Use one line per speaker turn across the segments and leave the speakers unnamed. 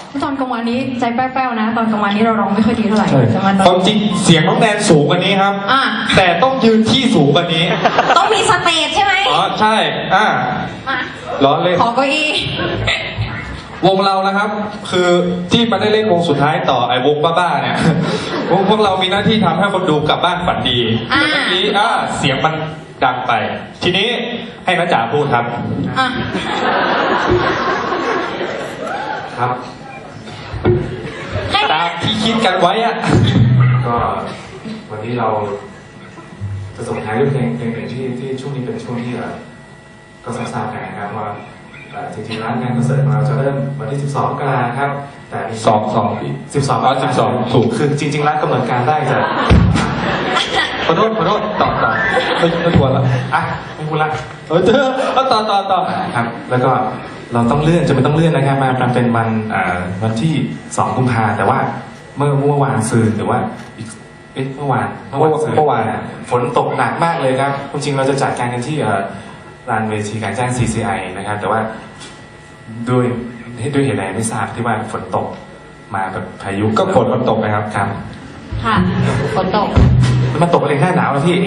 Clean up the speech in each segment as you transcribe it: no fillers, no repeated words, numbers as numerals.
ตอนกลางวันนี้ใจแป้วๆนะตอนกลางวันนี้เราร้องไม่ค่อยดีเท่าไหร่
ความจริงเสียงน้องแนนสูงกว่านี้ครับแต่ต้องยืนที่สูงกว่านี้
ต้องมีสเตจใช่ไหม
อ๋อใช่ร้อนเลย
ขอเก้าอี้
วงเรานะครับคือที่มาได้เล่นวงสุดท้ายต่อไอ้วงบ้าๆเนี่ยวงพวกเรามีหน้าที่ทำให้คนดูกลับบ้านฝันดีเมื่อกี้เสียงมันดังไปทีนี้ให้น้าจ๋าพูดครับ
ครับ
ตามที่คิดกันไว้อะ
ก็วันนี้เราจะส่งท้ายด้วยเพลงที่ช่วงนี้เป็นช่วงที่ก็ทราบกันนะครับว่าจริงๆร้านงานคอนเสิร์ตของเราจะเริ่มวันที่12 กรกฎาคมครับแต่12ถูกคือจริงๆร้านกำหนดการได้จะขอโทษต่อไม่ควรละไม่พูดละ
ต่อ
ครับแล้วก็เราต้องเลื่อนจะไม่ต้องเลื่อนนะครับมาเป็นวันที่2 กุมภาพันธ์แต่ว่าเมื่อวานซืนหรือว่าเมื่อวานฝนตกหนักมากเลยครับจริงๆเราจะจัดการกันที่ลานเวทีการแจ้ง CCI นะครับแต่ว่าด้วยเหตุใดไม่ทราบที่ว่าฝนตกมาแบบพายุ
ก็ฝนมันตกนะครับ
ค่ะฝนตก
มันตกอะไรหน้าหนาวนะพี่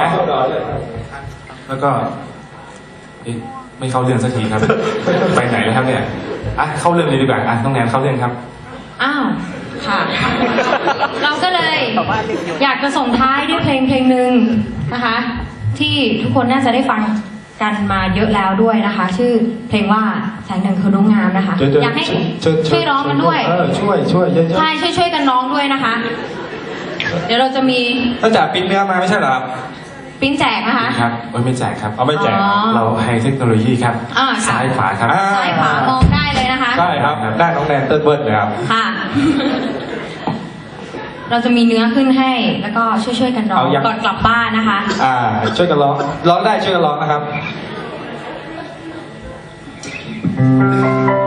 แล้วก็ไม่เข้าเรื่องสักทีครับไปไหนแล้วครับเนี่ยเข้าเรื่องเลยดีกว่าน้องแนนเข้าเรื่องครับ
ค่ะเราก็เลยอยากจะส่งท้ายด้วยเพลงหนึ่งนะคะที่ทุกคนน่าจะได้ฟังกันมาเยอะแล้วด้วยนะคะชื่อเพลงว่าแสงหนึ่งคือดวงงามนะคะอยากให้ช่วยร้องกันด้วย
ช่วย
ใช่ช่วยกันร้องด้วยนะคะเดี๋ยวเราจะมี
ถ้าจะปิ้นเนื้อมาไม่ใช่หรอ
ปิ้นแจกนะคะ
ครับไม่แจกครับ
ไม่แจก
เราให้เทคโนโลยีครับซ้ายขวาครับ
ซ้ายขวามองได้เลยนะคะ
ใช่ครับได้น้องแนนเติ้ลเบิร์ดเลยครับ
ค่ะเราจะมีเนื้อขึ้นให้แล้วก็ช่วยกันร้องก่อนกลับบ้านนะคะ
ช่วยกันร้องได้ช่วยกันร้องนะครับ